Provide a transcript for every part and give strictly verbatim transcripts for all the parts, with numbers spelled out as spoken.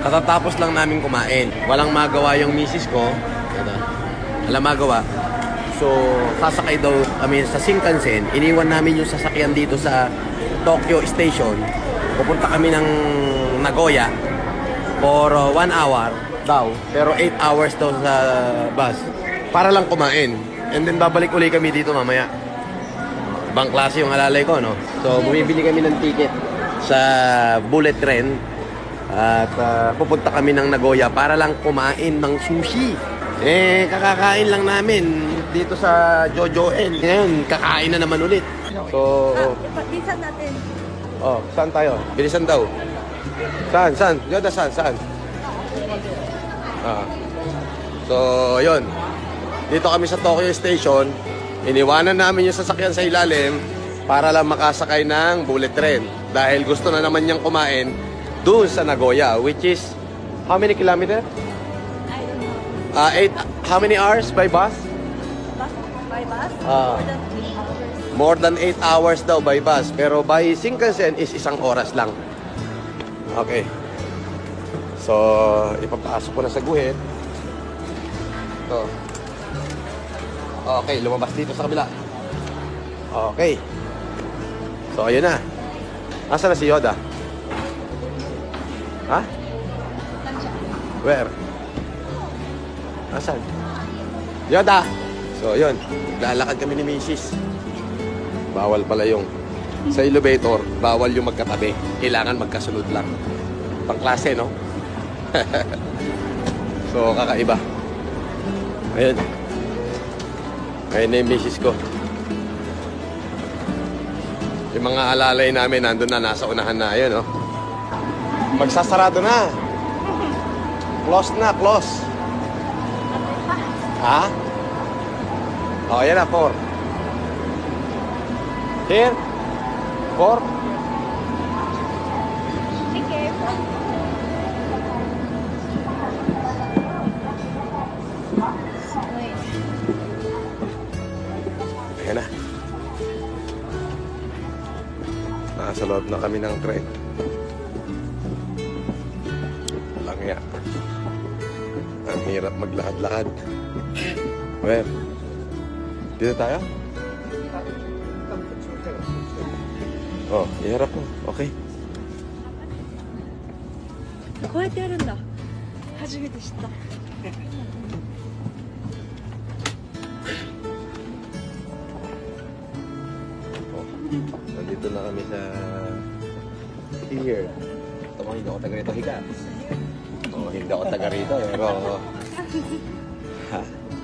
Katatapos lang namin kumain. Walang magawa yung misis ko. Ito. Walang magawa. So, sasakay daw kami sa Shinkansen. Iniwan namin yung sasakyan dito sa Tokyo Station. Pupunta kami ng Nagoya for uh, one hour daw. Pero eight hours daw sa bus. Para lang kumain. And then babalik uli kami dito mamaya. Ibang klase yung alalay ko, no? So, bumibili kami ng ticket sa bullet train. At uh, pupunta kami ng Nagoya para lang kumain ng sushi. Eh, kakakain lang namin dito sa Jojoen. Ngayon, kakain na naman ulit. So, Ah, bilisan natin. oh, saan tayo? Bilisan daw. Saan? Saan? Yoda, saan? Saan? Ah. So, yun. Dito kami sa Tokyo Station. Iniwanan namin yung sasakyan sa ilalim para lang makasakay ng bullet train. Dahil gusto na naman niyang kumain doon sa Nagoya, which is how many kilometers? I don't know. Uh, eight, how many hours by bus? Bus? By bus? Ah. More than three hours. More than eight hours daw by bus. Pero by Shinkansen is isang oras lang. Okay. So, ipapasok ko na sa guhit. Ito. Okay, lumabas dito sa kabila. Okay. So, ayun na. Asa na si Yoda? Ha? Where? Asan? Yoda! So, yun. Lalakad kami ni Missus Bawal pala yung sa elevator, bawal yung magkatabi. Kailangan magkasunod lang. Pangklase, no? So, kakaiba. Ayun. Ayun na yung Missus ko. Yung mga alalay namin, nandun na, nasa unahan na. Ayun, no? Magsasarado na. Close na, close. Ha? Oh, yan na, four. Here? Four? Be careful. Wait. Ayan na. Nasa loob na kami ng train. Walang ya. Ang hirap maglakad-lakad. Where? Dito tayo? Oh, iharap mo. Okay. こうやってやるんだ。初めて知った。 Oh, nandito na kami sa here. Ito mo, hindi ako taga rito higa. Oh, hindi ako taga rito. Pero, ha?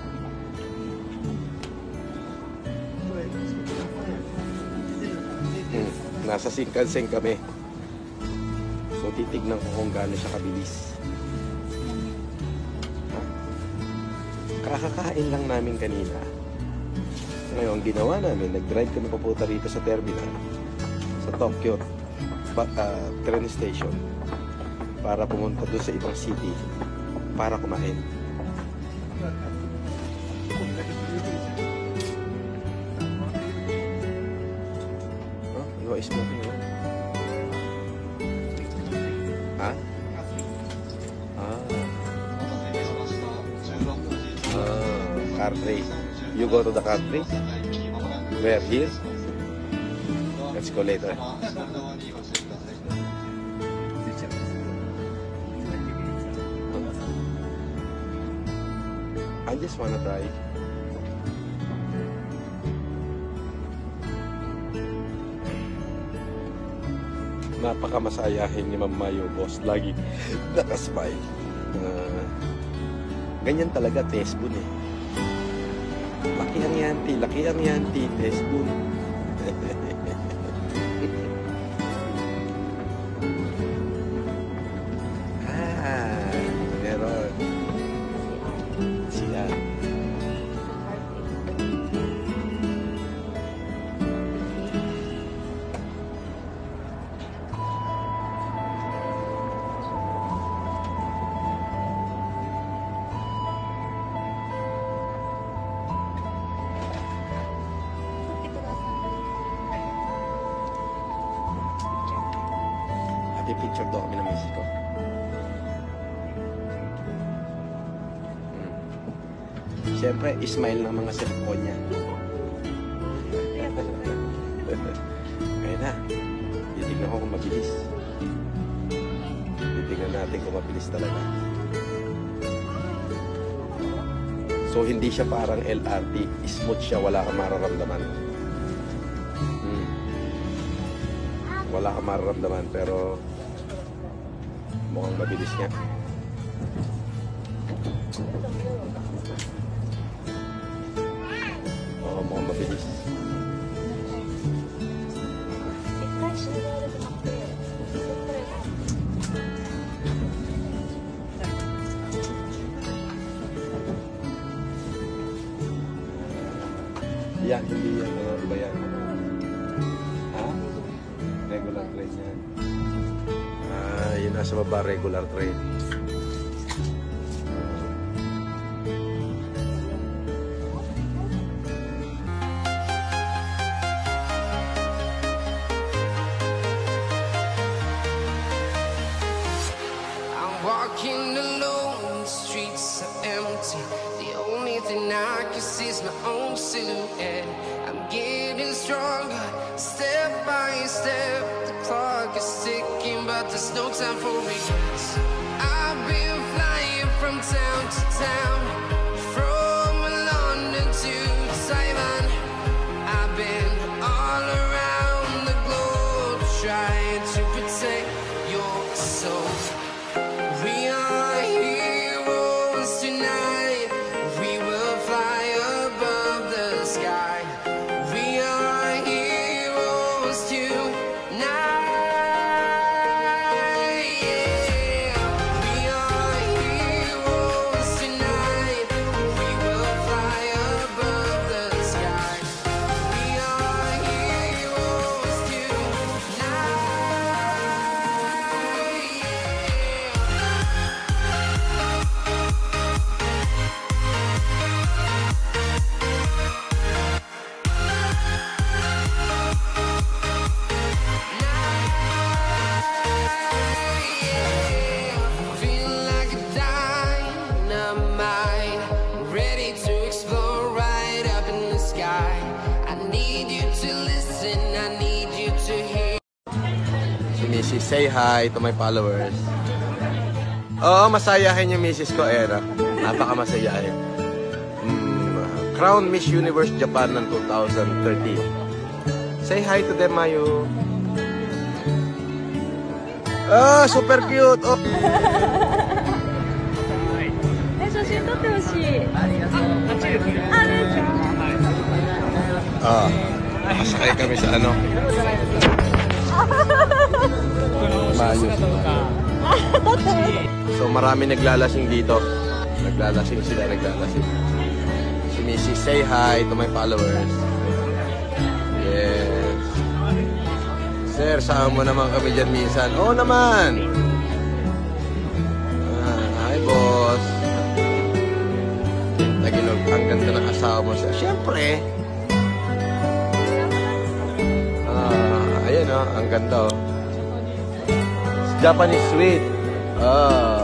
Hmm, nasa Shinkansen kami. So, titignan ko kung gaano siya kabilis. Ha? Kakakain lang namin kanina. Ngayon, ginawa namin, nag-drive kami papunta rito sa terminal, sa Tokyo ba, uh, train station, para pumunta doon sa ibang city, para kumain. Oh, no smoking, oh. Ha? Ah. Ah, car tray. You go to the country? Where? Here? Let's go later. I just wanna try. Napakamasayahin ni Ma'am Mayo, boss. Lagi nakasmile. Uh, ganyan talaga, Tesbun eh. Laki ang yanti, laki ang yanti, Tesbun. Ah, meron. Siya. Picture daw kami ng Mexico. Siyempre, smile ng mga cellphone niya. Kaya na. Titignan ko kung mabilis. Titignan natin kung mabilis talaga. So, hindi siya parang L R T. Smooth siya, wala kang mararamdaman. Hmm. Wala kang mararamdaman, pero mukhang mabilis niya. Oo, mukhang mabilis. Yan, hindi yan. Ano ba yan? Ha? Regular train yan. Ah, yun nasa baba, regular train. I'm walking alone, the streets are empty. The only thing I can see is my own silhouette. I'm getting stronger, step by step. The clock is ticking, but there's no time for regrets. I've been flying from town to town, from London to Taiwan. I've been all around the globe, trying to protect your soul. We are heroes tonight. We will fly above the sky. We are heroes tonight. Yeah. We are heroes tonight. We will fly above the sky. We are heroes tonight. Feel like a dynamite, ready to explode right up in the sky. I need you to listen, I need you to hear. Si Missus say hi to my followers. Oo, masayahin yung Missus ko, Era. Napaka-masayahin. Mm, Crown Miss Universe Japan ng two thousand thirteen. Say hi to them, Mayu. Ah, super cute. Oh. え、写真撮ってほしい。あ、あれじゃん。 Ah, masakay kami sa ano. Mayu. So marami naglalasing dito. Naglalasing sila, naglalasing. Si Missus say hi to my followers. Yes. Sir, saan mo naman kami dyan minsan? Oo naman! Ah, hi, boss. Taginog, ang ganda ng asawa mo siya. Siyempre. Ah, ayan o, ang ganda o. Japanese sweet. Ah.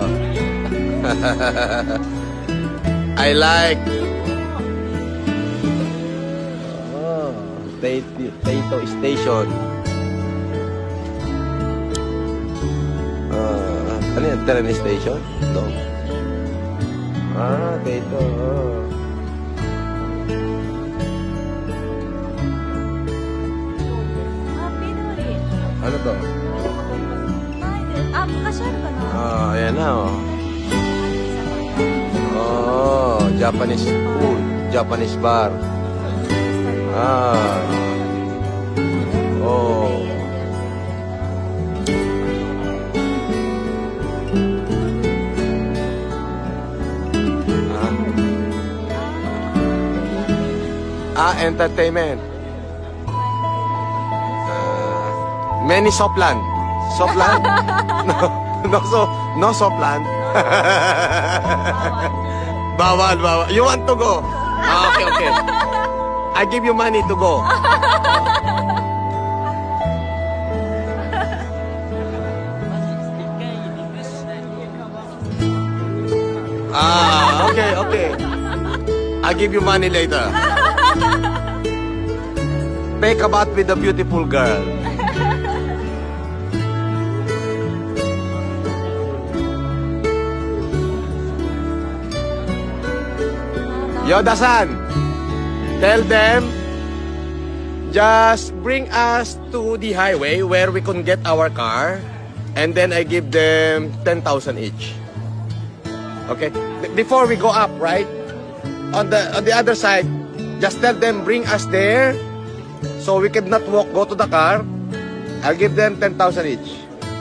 I like. Oh, Taito Station. Ah, ano yan? Train station? Ito. Ah, Taito. Oh. Ano to? Ah, bukas yan ka na. Ah, ayan na oh. Oh, Japanese food. Japanese bar. Ah. Oh. Ah, entertainment. Uh, many Soplan. Soplan? No, no, so, no Soplan. Bawal, bawal. You want to go? Ah, okay, okay. I give you money to go. Ah, okay, okay. I'll give you money later. Make a bath with a beautiful girl. Yoda-san, tell them, just bring us to the highway where we can get our car, and then I give them ten thousand each. Okay? B- before we go up, right? On the on the other side, just tell them bring us there, so we cannot walk, go to the car. I'll give them ten thousand each.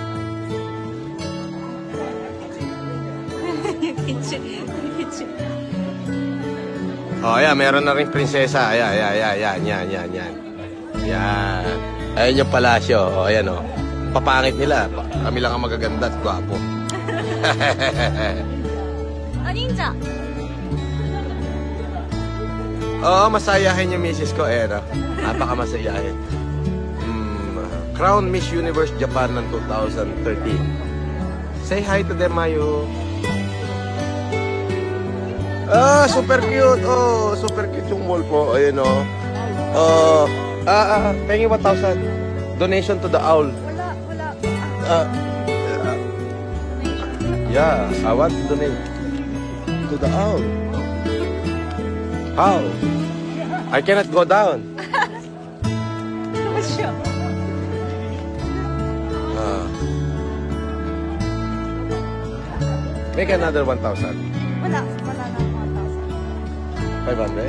Oh, yeah, meron na rin prinsesa. Ayan, ayan, ayan, ayan, yan, yan, yan. Yan. Ayan yung palasyo. O, ayan o. Papangit nila. Kami lang ang magaganda at gwapo. Ah, ninja. Oo, masayahin yung misis ko, eh, no? Napaka-masayahin. Mm, Crown Miss Universe Japan ng two thousand thirteen. Say hi to them, Mayu. Ah, super cute. Oh, super cute yung mall po. Ayun, oh. Oh, ah, ah, paying one thousand. Donation to the owl. Wala, wala. Uh, yeah, I want to donate to the owl. How? I cannot go down. Uh, make another one thousand. Wala, wala na one thousand. five hundred?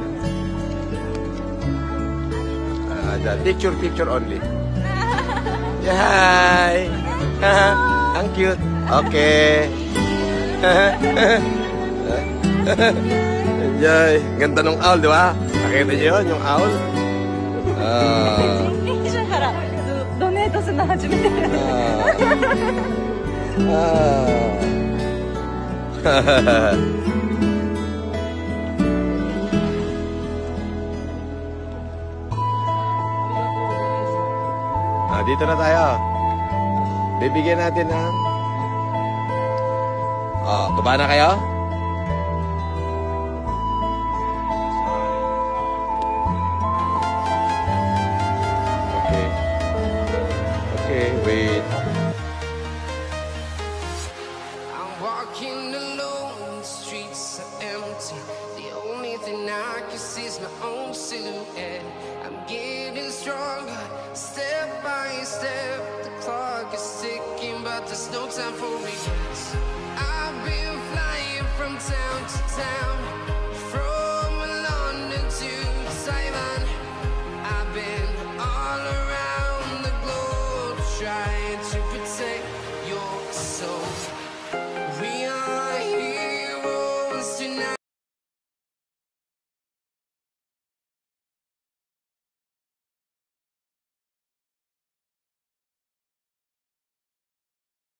Uh, the picture, picture only. Yeah, hi. Ang cute. Okay. Enjoy. Ganda ng owl, di ba? Nakita niyo yun, yung owl? Ah. 以上からドドネートするの初めて。 Ah. Ah, dito na tayo. Bibigyan natin ng... Ah, baba na kayo? Okay. Okay, wait. I'm walking alone, the streets are empty. The only thing I can see is my own silhouette. I'm getting stronger, step by step. The clock is ticking, but there's no time for me.